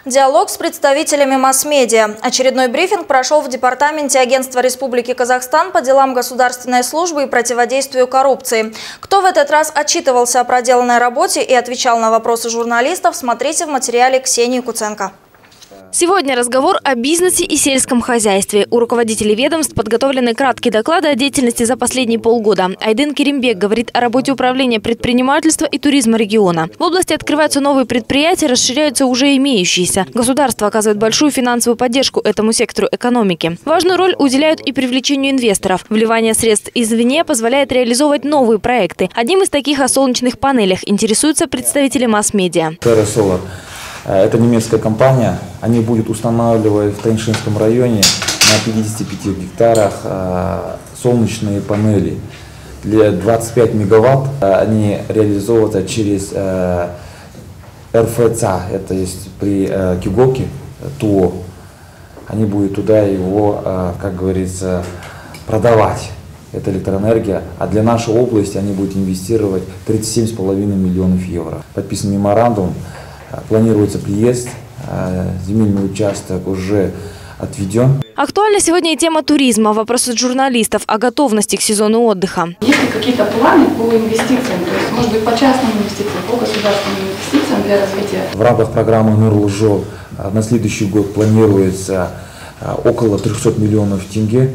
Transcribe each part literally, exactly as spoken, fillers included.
Диалог с представителями масс-медиа. Очередной брифинг прошел в департаменте Агентства Республики Казахстан по делам государственной службы и противодействию коррупции. Кто в этот раз отчитывался о проделанной работе и отвечал на вопросы журналистов, смотрите в материале Ксении Куценко. Сегодня разговор о бизнесе и сельском хозяйстве. У руководителей ведомств подготовлены краткие доклады о деятельности за последние полгода. Айдын Керимбек говорит о работе управления предпринимательства и туризма региона. В области открываются новые предприятия, расширяются уже имеющиеся. Государство оказывает большую финансовую поддержку этому сектору экономики. Важную роль уделяют и привлечению инвесторов. Вливание средств извне позволяет реализовывать новые проекты. Одним из таких о солнечных панелях интересуются представители масс-медиа. Это немецкая компания. Они будут устанавливать в Тайншинском районе на пятидесяти пяти гектарах солнечные панели. Для двадцати пяти мегаватт они реализовываются через эр эф цэ, это есть при Кюгоке, ТУО. Они будут туда его, как говорится, продавать. Это электроэнергия. А для нашей области они будут инвестировать тридцать семь с половиной миллионов евро. Подписан меморандум. Планируется приезд, земельный участок уже отведен. Актуальна сегодня и тема туризма. Вопросы журналистов о готовности к сезону отдыха. Есть ли какие-то планы по инвестициям? То есть, может быть, по частным инвестициям, по государственным инвестициям для развития? В рамках программы Нурлы Жол на следующий год планируется около трёхсот миллионов тенге.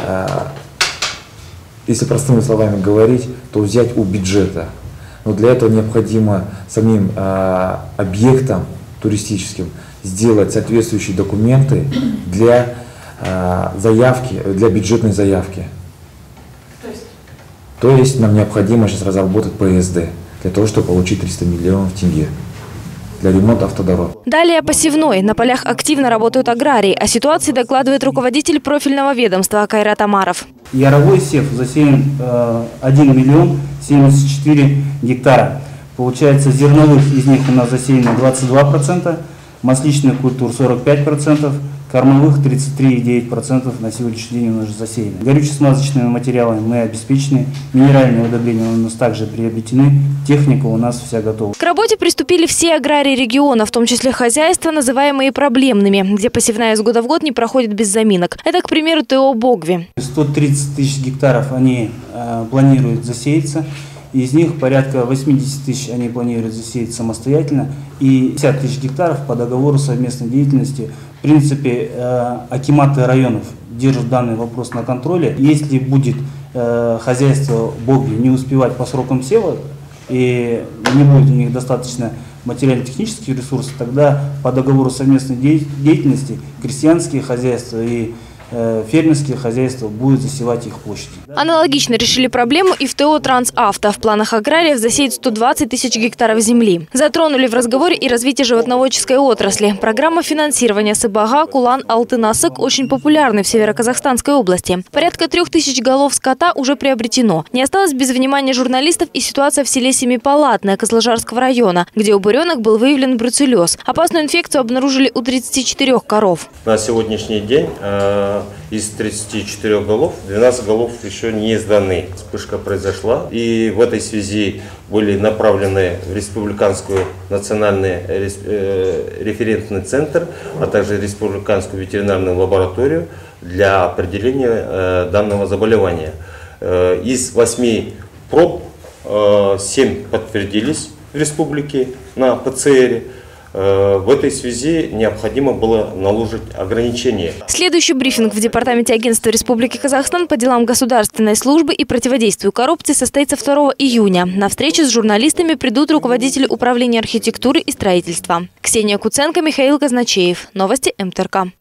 Если простыми словами говорить, то взять у бюджета. Но для этого необходимо самим э, объектам туристическим сделать соответствующие документы для э, заявки, для бюджетной заявки. То есть? То есть нам необходимо сейчас разработать пэ эс дэ для того, чтобы получить триста миллионов тенге для ремонта автодорог. Далее посевной. На полях активно работают аграрии. О ситуации докладывает руководитель профильного ведомства Кайрат Амаров. Яровой сев засеян э, один миллион семьдесят четыре гектара. Получается, зерновых из них у нас засеяно двадцать два процента, масличных культур сорок пять процентов, кормовых тридцать три и девять десятых процента на сегодняшний день у нас засеяны. Горюче-смазочными материалами мы обеспечены, минеральные удобрения у нас также приобретены, техника у нас вся готова. К работе приступили все аграрии региона, в том числе хозяйства, называемые проблемными, где посевная из года в год не проходит без заминок. Это, к примеру, ТО Богви. сто тридцать тысяч гектаров они э, планируют засеяться. Из них порядка восьмидесяти тысяч они планируют засеять самостоятельно и пятьдесят тысяч гектаров по договору совместной деятельности. В принципе, э, акиматы районов держат данный вопрос на контроле. Если будет э, хозяйство Богви не успевать по срокам сева и не будет у них достаточно материально-технических ресурсов, тогда по договору совместной деятельности крестьянские хозяйства и фермерские хозяйства будут засевать их площади. Аналогично решили проблему и в ТО «Трансавто». В планах аграриев засеять сто двадцать тысяч гектаров земли. Затронули в разговоре и развитие животноводческой отрасли. Программа финансирования Сыбага, Кулан, Алтын-Асык очень популярны в Северо-Казахстанской области. Порядка трех тысяч голов скота уже приобретено. Не осталось без внимания журналистов и ситуация в селе Семипалатное Козложарского района, где у буренок был выявлен бруцеллез. Опасную инфекцию обнаружили у тридцати четырёх коров. На сегодняшний день э из тридцати четырёх голов, двенадцать голов еще не сданы. Вспышка произошла, и в этой связи были направлены в Республиканскую национальный референтный центр, а также Республиканскую ветеринарную лабораторию для определения данного заболевания. Из восьми проб семь подтвердились в республике на пэ цэ эре. В этой связи необходимо было наложить ограничения. Следующий брифинг в департаменте Агентства Республики Казахстан по делам государственной службы и противодействию коррупции состоится второго июня. На встречу с журналистами придут руководители управления архитектуры и строительства. Ксения Куценко, Михаил Казначеев. Новости эм тэ эр ка.